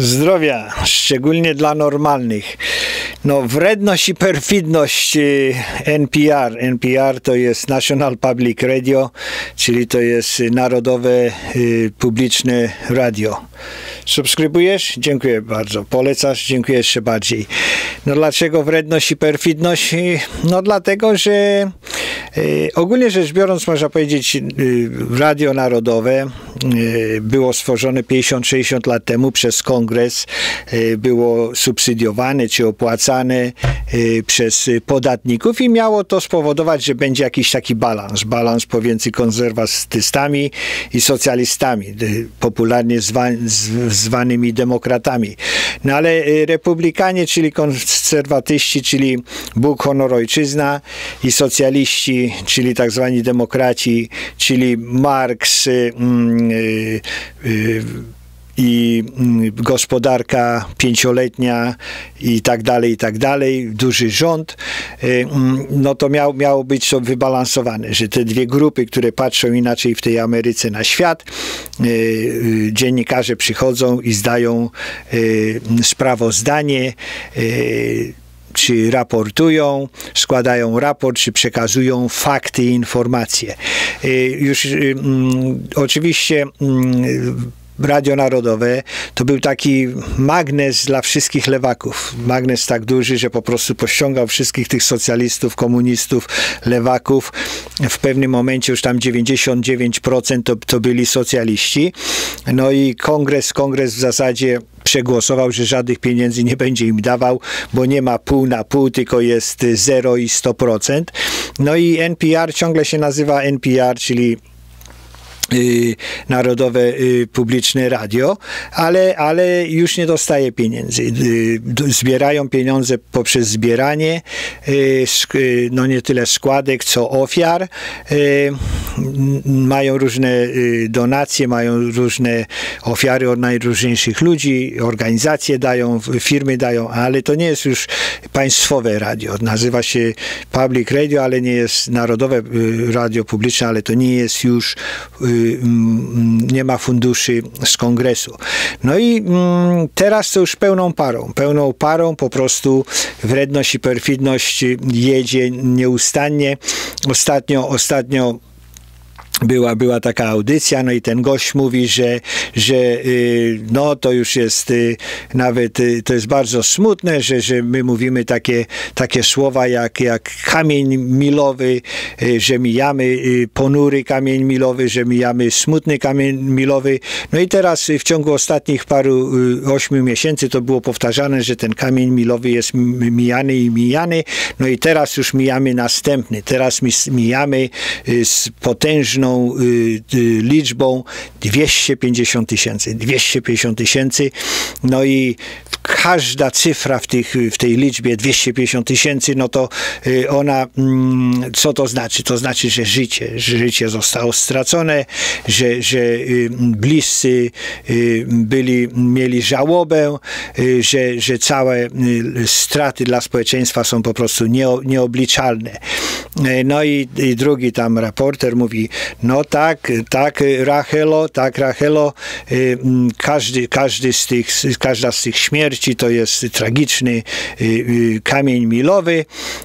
Zdrowia, szczególnie dla normalnych. No, wredność i perfidność NPR. NPR to jest National Public Radio, czyli to jest narodowe, publiczne radio. Subskrybujesz? Dziękuję bardzo. Polecasz? Dziękuję jeszcze bardziej. No dlaczego wredność i perfidność? No dlatego, że ogólnie rzecz biorąc, można powiedzieć, radio narodowe było stworzone 50-60 lat temu przez Kongres, było subsydiowane czy opłacane przez podatników i miało to spowodować, że będzie jakiś taki balans pomiędzy konserwatystami i socjalistami, popularnie zwanymi demokratami. No ale republikanie, czyli konserwatyści, czyli Bóg, honor, ojczyzna, i socjaliści, czyli tak zwani demokraci, czyli Marks i gospodarka pięcioletnia i tak dalej, duży rząd, no to miało być to wybalansowane, że te dwie grupy, które patrzą inaczej w tej Ameryce na świat, dziennikarze przychodzą i zdają sprawozdanie, czy raportują, składają raport, czy przekazują fakty i informacje. Już oczywiście Radio Narodowe to był taki magnes dla wszystkich lewaków. Magnes tak duży, że po prostu pościągał wszystkich tych socjalistów, komunistów, lewaków. W pewnym momencie już tam 99% to byli socjaliści. No i kongres w zasadzie przegłosował, że żadnych pieniędzy nie będzie im dawał, bo nie ma pół na pół, tylko jest 0 i 100%. No i NPR ciągle się nazywa NPR, czyli Narodowe Publiczne Radio, ale już nie dostaje pieniędzy. Zbierają pieniądze poprzez zbieranie, no nie tyle składek, co ofiar. Mają różne donacje, mają różne ofiary od najróżniejszych ludzi, organizacje dają, firmy dają, ale to nie jest już państwowe radio. Nazywa się Public Radio, ale nie jest Narodowe Radio Publiczne, ale to nie jest już nie ma funduszy z kongresu. No i teraz to już pełną parą po prostu wredność i perfidność jedzie nieustannie. Ostatnio była taka audycja, no i ten gość mówi, że no to już jest nawet, to jest bardzo smutne, że my mówimy takie słowa jak kamień milowy, że mijamy ponury kamień milowy, że mijamy smutny kamień milowy. No i teraz w ciągu ostatnich 8 miesięcy to było powtarzane, że ten kamień milowy jest mijany, no i teraz już mijamy następny. Teraz mijamy z potężną liczbą 250 tysięcy. No i każda cyfra w tej liczbie 250 tysięcy, no to ona, co to znaczy? To znaczy, że życie zostało stracone, że bliscy mieli żałobę, że całe straty dla społeczeństwa są po prostu nieobliczalne. No i drugi tam raporter mówi, no tak, Rachelo, każda z tych śmierci to jest tragiczny kamień milowy.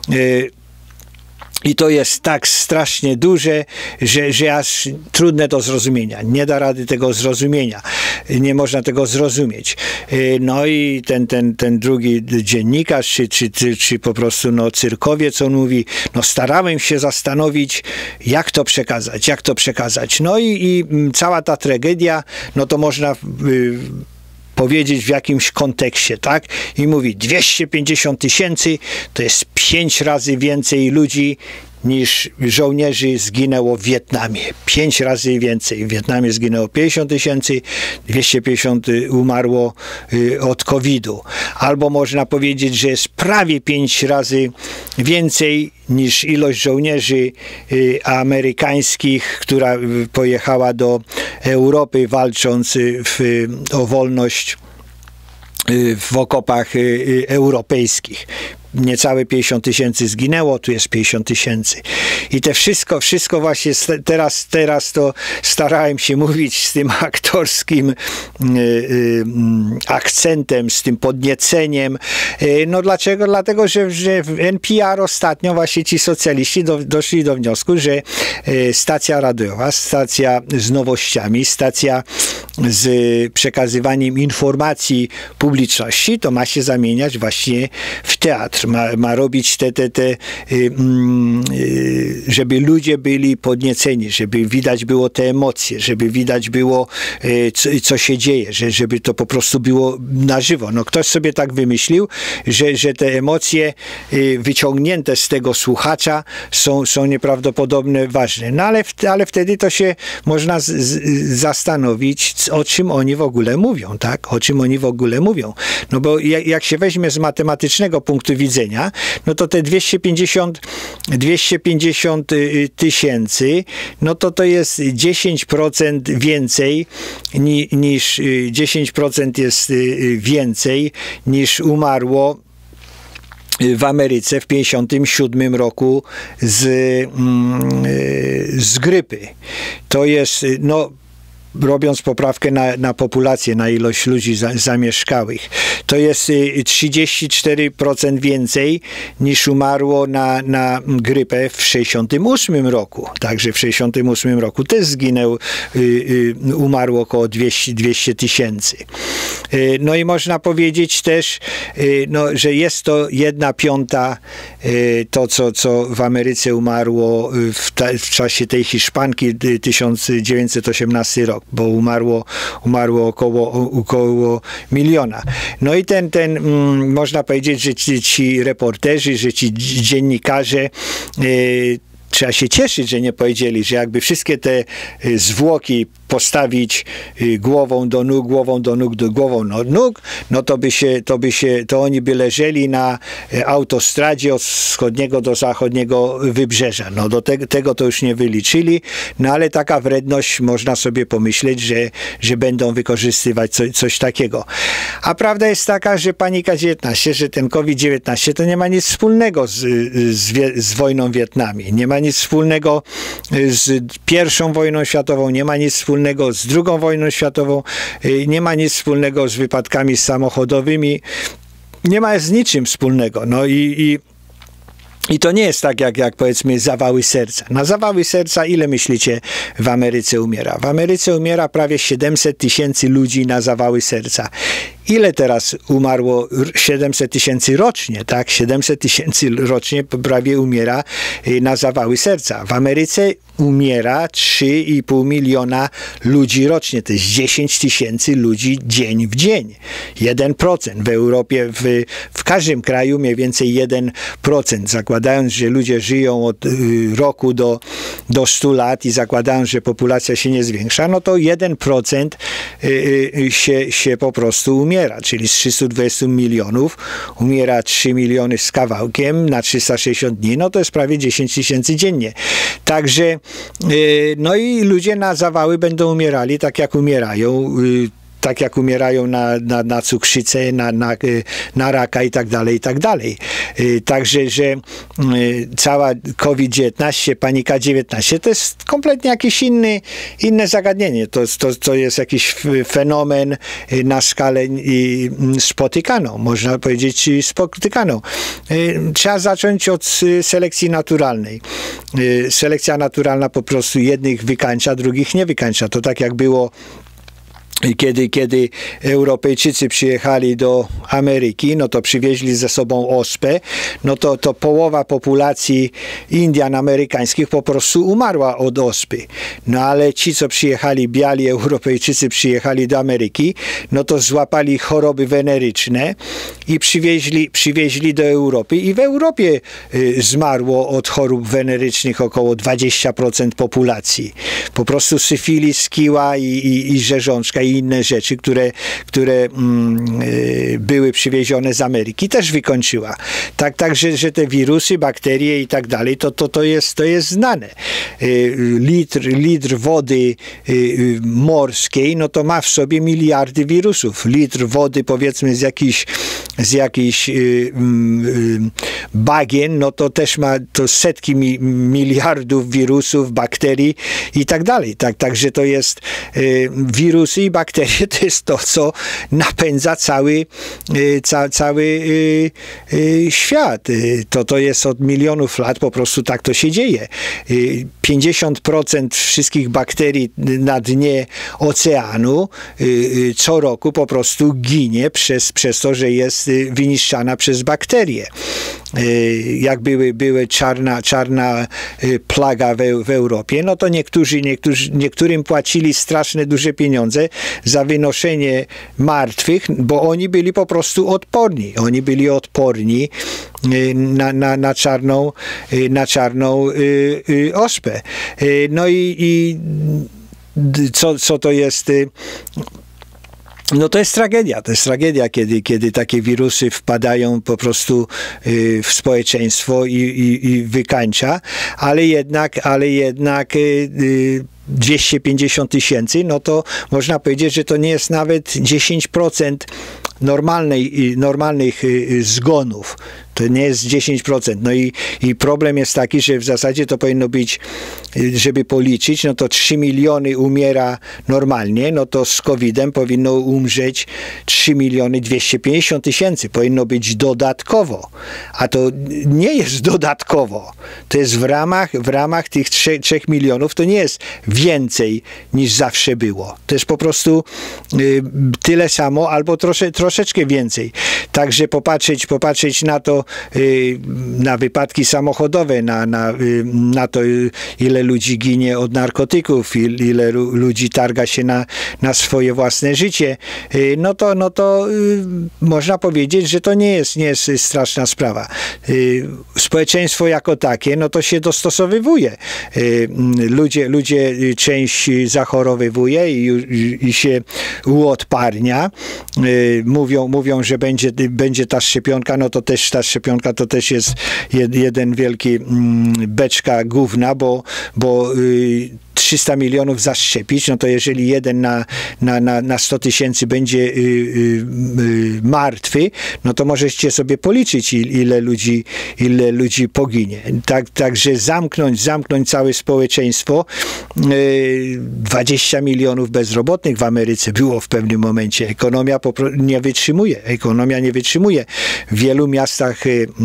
I to jest tak strasznie duże, że aż trudne do zrozumienia. Nie da rady tego zrozumienia. Nie można tego zrozumieć. No i ten drugi dziennikarz, czy po prostu cyrkowiec, on mówi, no starałem się zastanowić, jak to przekazać. No i cała ta tragedia, no to można powiedzieć w jakimś kontekście, tak? I mówi, 250 tysięcy to jest 5 razy więcej ludzi niż żołnierzy zginęło w Wietnamie. 5 razy więcej. W Wietnamie zginęło 50 tysięcy, 250 umarło od COVID-u. Albo można powiedzieć, że jest prawie 5 razy więcej niż ilość żołnierzy amerykańskich, która pojechała do Europy walcząc o wolność w okopach europejskich. Niecałe 50 000 zginęło, tu jest 50 000. I te wszystko właśnie teraz to starałem się mówić z tym aktorskim akcentem, z tym podnieceniem. No dlaczego? Dlatego, że w NPR ostatnio właśnie ci socjaliści doszli do wniosku, że stacja radiowa, stacja z nowościami, stacja z przekazywaniem informacji publiczności, to ma się zamieniać właśnie w teatr. Ma robić żeby ludzie byli podnieceni, żeby widać było te emocje, żeby widać było, co się dzieje, żeby to po prostu było na żywo. No ktoś sobie tak wymyślił, że te emocje wyciągnięte z tego słuchacza są nieprawdopodobnie ważne. No ale wtedy to się można zastanowić, o czym oni w ogóle mówią, tak? O czym oni w ogóle mówią. No bo jak się weźmie z matematycznego punktu widzenia, no to te 250 000, no to jest 10% więcej niż 10% jest więcej niż umarło w Ameryce w 1957 roku z grypy. To jest, no, robiąc poprawkę na populację, na ilość ludzi zamieszkałych. To jest 34% więcej niż umarło na grypę w 1968 roku. Także w 1968 roku też umarło około 200 000. No i można powiedzieć też, no, że jest to 1/5 to, co w Ameryce umarło w czasie tej Hiszpanki 1918 rok, bo umarło około 1 000 000. No i można powiedzieć, że ci reporterzy, że ci dziennikarze, trzeba się cieszyć, że nie powiedzieli, że jakby wszystkie te zwłoki postawić głową do nóg, głową do nóg, głową do nóg, no to oni by leżeli na autostradzie od wschodniego do zachodniego wybrzeża. No do tego to już nie wyliczyli, no ale taka wredność, można sobie pomyśleć, że będą wykorzystywać coś takiego. A prawda jest taka, że panika 19, że ten COVID-19 to nie ma nic wspólnego z wojną w Wietnamie, nie ma nic wspólnego z I wojną światową, nie ma nic wspólnego z II wojną światową, nie ma nic wspólnego z wypadkami samochodowymi, nie ma z niczym wspólnego. No i to nie jest tak, jak powiedzmy zawały serca. Na zawały serca ile myślicie w Ameryce umiera? W Ameryce umiera prawie 700 000 ludzi na zawały serca. Ile teraz umarło? 700 000 rocznie, tak? 700 000 rocznie prawie umiera na zawały serca. W Ameryce umiera 3,5 miliona ludzi rocznie. To jest 10 000 ludzi dzień w dzień. 1%. W Europie, w każdym kraju mniej więcej 1%. Zakładając, że ludzie żyją od roku do 100 lat i zakładając, że populacja się nie zwiększa, no to 1% się po prostu umiera. Czyli z 320 milionów umiera 3 miliony z kawałkiem na 360 dni, no to jest prawie 10 000 dziennie. Także no i ludzie na zawały będą umierali tak jak umierają na cukrzycę, na raka i tak dalej, i tak dalej. Także, że cała COVID-19, panika 19 to jest kompletnie jakieś inne zagadnienie. To jest jakiś fenomen na skalę spotykaną, można powiedzieć spotykaną. Trzeba zacząć od selekcji naturalnej. Selekcja naturalna po prostu jednych wykańcza, drugich nie wykańcza. To tak jak było kiedy Europejczycy przyjechali do Ameryki, no to przywieźli ze sobą ospę, no to połowa populacji Indian amerykańskich po prostu umarła od ospy. No ale ci, co przyjechali, biali Europejczycy przyjechali do Ameryki, no to złapali choroby weneryczne i przywieźli do Europy i w Europie zmarło od chorób wenerycznych około 20% populacji. Po prostu syfilis, kiła i rzeżączka i inne rzeczy, które były przywiezione z Ameryki, też wykończyła. Także, że te wirusy, bakterie i tak dalej, to jest znane. Litr wody morskiej, no to ma w sobie miliardy wirusów. Litr wody, powiedzmy, z jakichś bagien, no to też ma to setki miliardów wirusów, bakterii i tak dalej. Także to jest wirusy i bakterie, to jest to, co napędza cały świat. To jest od milionów lat, po prostu tak to się dzieje. 50% wszystkich bakterii na dnie oceanu co roku po prostu ginie przez to, że jest wyniszczana przez bakterie. Jak były czarna plaga w Europie, no to niektórym płacili straszne duże pieniądze za wynoszenie martwych, bo oni byli po prostu odporni. Oni byli odporni na czarną ospę. No i co to jest? No to jest tragedia, kiedy takie wirusy wpadają po prostu w społeczeństwo i wykańcza, ale jednak 250 000, no to można powiedzieć, że to nie jest nawet 10% normalnych zgonów. To nie jest 10%. No i problem jest taki, że w zasadzie to powinno być, żeby policzyć, no to 3 miliony umiera normalnie, no to z COVID-em powinno umrzeć 3 250 000. Powinno być dodatkowo. A to nie jest dodatkowo. To jest w ramach tych 3 milionów, to nie jest więcej niż zawsze było. To jest po prostu tyle samo albo troszeczkę więcej. Także popatrzeć na to, na wypadki samochodowe, na to, ile ludzi ginie od narkotyków, ile ludzi targa się na swoje własne życie, no to można powiedzieć, że to nie jest straszna sprawa. Społeczeństwo jako takie, no to się dostosowywuje. Ludzie część zachorowywuje i się uodparnia. Mówią, że będzie ta szczepionka, no to też ta szczepionka to też jest jeden wielki beczka gówna, bo 300 milionów zaszczepić, no to jeżeli jeden na 100 000 będzie martwy, no to możecie sobie policzyć, ile ludzi poginie. Także zamknąć całe społeczeństwo. 20 milionów bezrobotnych w Ameryce było w pewnym momencie. Ekonomia nie wytrzymuje. W wielu miastach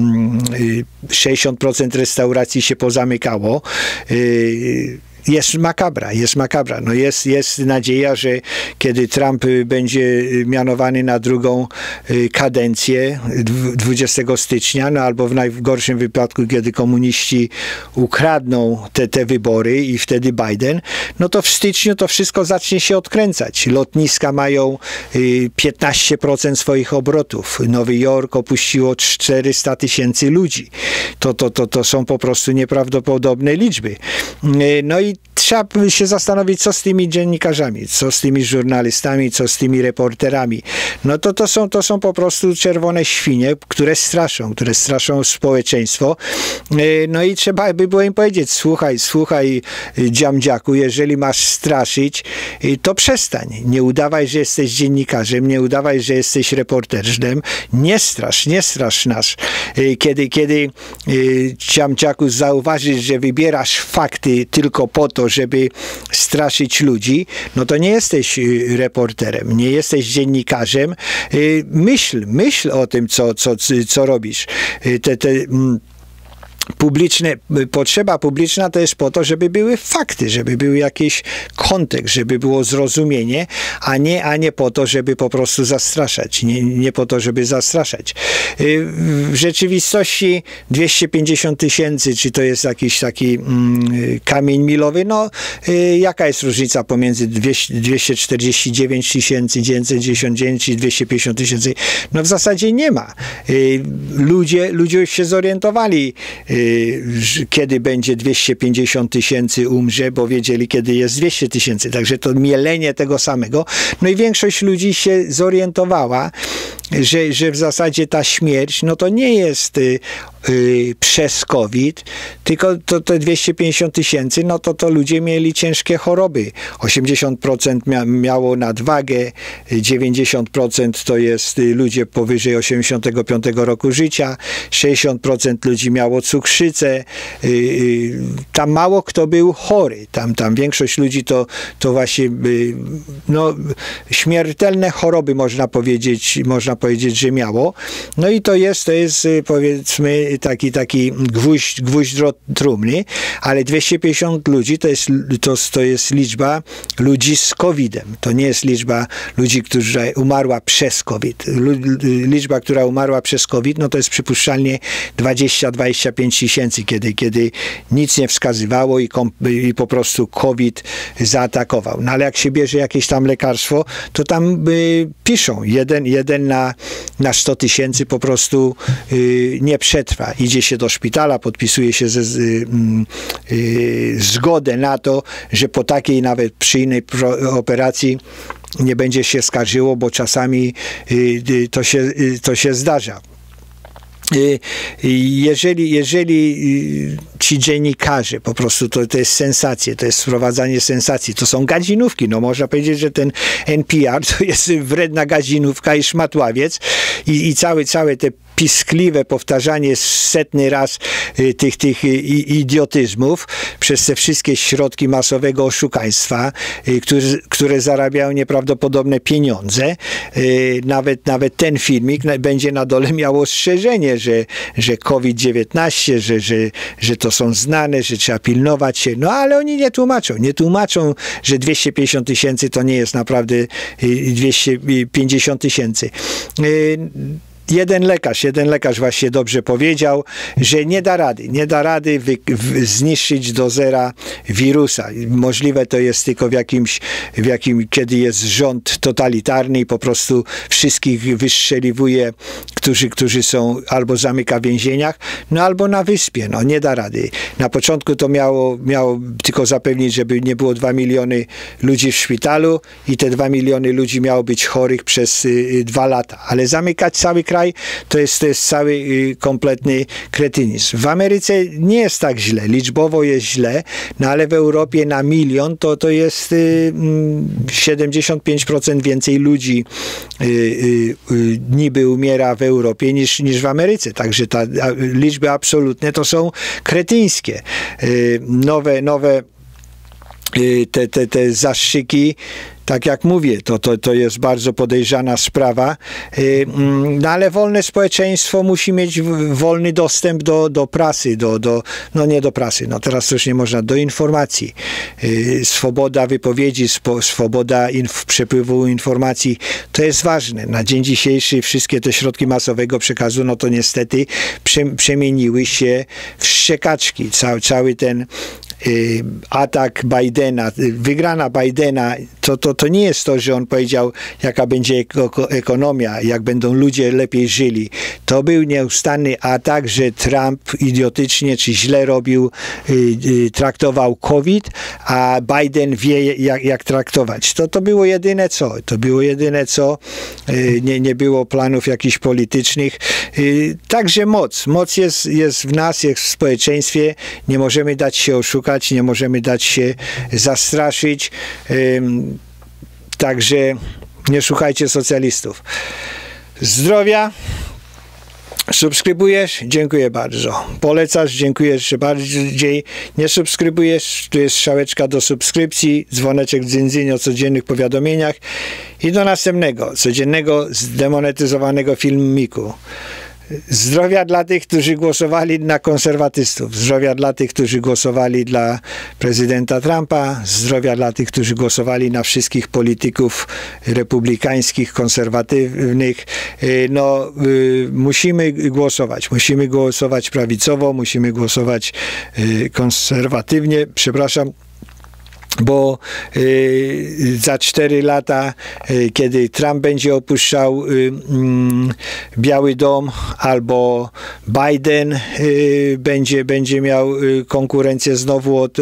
60% restauracji się pozamykało. Jest makabra. No jest nadzieja, że kiedy Trump będzie mianowany na drugą kadencję 20 stycznia, no albo w najgorszym wypadku, kiedy komuniści ukradną te wybory i wtedy Biden, no to w styczniu to wszystko zacznie się odkręcać. Lotniska mają 15% swoich obrotów. Nowy Jork opuściło 400 000 ludzi. To są po prostu nieprawdopodobne liczby. No i trzeba się zastanowić, co z tymi dziennikarzami, co z tymi żurnalistami, co z tymi reporterami. No to są po prostu czerwone świnie, które straszą społeczeństwo. No i trzeba by było im powiedzieć, słuchaj dziamdziaku, jeżeli masz straszyć, to przestań. Nie udawaj, że jesteś dziennikarzem, nie udawaj, że jesteś reporterem. Nie strasz nas. Kiedy dziamdziaku zauważysz, że wybierasz fakty tylko po to, żeby straszyć ludzi, no to nie jesteś reporterem, nie jesteś dziennikarzem. Myśl o tym, co robisz. Potrzeba publiczna to jest po to, żeby były fakty, żeby był jakiś kontekst, żeby było zrozumienie, a nie po to, żeby po prostu zastraszać. Nie po to, żeby zastraszać. W rzeczywistości 250 000, czy to jest jakiś taki kamień milowy, no jaka jest różnica pomiędzy 249 999 i 250 000? No w zasadzie nie ma. Ludzie już się zorientowali, kiedy będzie 250 000 umrze, bo wiedzieli, kiedy jest 200 000. Także to mielenie tego samego. No i większość ludzi się zorientowała, że w zasadzie ta śmierć, no to nie jest przez COVID, tylko te 250 000, no to ludzie mieli ciężkie choroby. 80% miało nadwagę, 90% to jest ludzie powyżej 85 roku życia, 60% ludzi miało cukrzycę, tam mało kto był chory, tam większość ludzi to właśnie no, śmiertelne choroby można powiedzieć, że miało. No i to jest powiedzmy taki gwóźdź do trumny, ale 250 ludzi to jest liczba ludzi z COVID-em. To nie jest liczba ludzi, która umarła przez COVID. Liczba, która umarła przez COVID, no to jest przypuszczalnie 20-25 tysięcy, kiedy nic nie wskazywało i po prostu COVID zaatakował. No ale jak się bierze jakieś tam lekarstwo, to tam piszą, jeden na 100 000 po prostu nie przetrwa. Idzie się do szpitala, podpisuje się zgodę na to, że po takiej nawet przy innej operacji nie będzie się skarżyło, bo czasami to się zdarza. Jeżeli ci dziennikarze, po prostu to jest sensacje, to jest wprowadzanie sensacji, to są gadzinówki, no można powiedzieć, że ten NPR to jest wredna gadzinówka i szmatławiec i całe te piskliwe powtarzanie setny raz tych idiotyzmów przez te wszystkie środki masowego oszukaństwa, które zarabiają nieprawdopodobne pieniądze. Nawet ten filmik będzie na dole miał ostrzeżenie, że COVID-19, że to są znane, że trzeba pilnować się. No ale oni nie tłumaczą, że 250 000 to nie jest naprawdę 250 000. Jeden lekarz właśnie dobrze powiedział, że nie da rady zniszczyć do zera wirusa. Możliwe to jest tylko kiedy jest rząd totalitarny i po prostu wszystkich wystrzeliwuje, którzy są albo zamyka w więzieniach, no albo na wyspie. No nie da rady. Na początku to miało tylko zapewnić, żeby nie było 2 miliony ludzi w szpitalu i te 2 miliony ludzi miało być chorych przez 2 lata. Ale zamykać cały kraj to jest cały kompletny kretynizm. W Ameryce nie jest tak źle, liczbowo jest źle, no ale w Europie na milion to jest 75% więcej ludzi niby umiera w Europie niż w Ameryce. Także te liczby absolutne to są kretyńskie. Nowe te zastrzyki, tak jak mówię, to jest bardzo podejrzana sprawa, no ale wolne społeczeństwo musi mieć wolny dostęp do prasy, no nie do prasy, no teraz to już nie można, do informacji. Swoboda wypowiedzi, swoboda przepływu informacji, to jest ważne. Na dzień dzisiejszy wszystkie te środki masowego przekazu, no to niestety przemieniły się w szczekaczki. Cały ten atak Bidena, wygrana Bidena, to nie jest to, że on powiedział, jaka będzie ekonomia, jak będą ludzie lepiej żyli. To był nieustanny atak, że Trump idiotycznie czy źle traktował COVID, a Biden wie, jak traktować. To było jedyne co. Nie było planów jakichś politycznych. Także moc jest w nas, jest w społeczeństwie. Nie możemy dać się oszukać, nie możemy dać się zastraszyć. Także nie słuchajcie socjalistów. Zdrowia. Subskrybujesz? Dziękuję bardzo. Polecasz? Dziękuję jeszcze bardziej. Nie subskrybujesz? Tu jest strzałeczka do subskrypcji, dzwoneczek dzyndzyn o codziennych powiadomieniach i do następnego, codziennego zdemonetyzowanego filmiku. Zdrowia dla tych, którzy głosowali na konserwatystów. Zdrowia dla tych, którzy głosowali dla prezydenta Trumpa. Zdrowia dla tych, którzy głosowali na wszystkich polityków republikańskich, konserwatywnych. No, musimy głosować prawicowo, musimy głosować konserwatywnie. Przepraszam. bo za 4 lata, kiedy Trump będzie opuszczał Biały Dom, albo Biden będzie miał konkurencję znowu od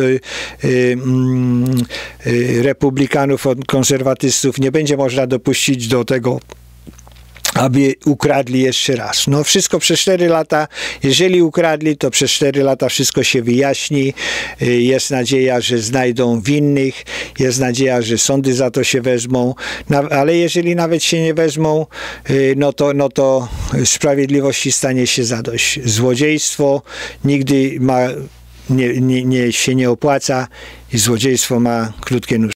republikanów, od konserwatystów, nie będzie można dopuścić do tego, aby ukradli jeszcze raz. No wszystko przez 4 lata, jeżeli ukradli, to przez 4 lata wszystko się wyjaśni. Jest nadzieja, że znajdą winnych, jest nadzieja, że sądy za to się wezmą, ale jeżeli nawet się nie wezmą, no to sprawiedliwości stanie się zadość. Złodziejstwo nigdy się nie opłaca i złodziejstwo ma krótkie nóżki.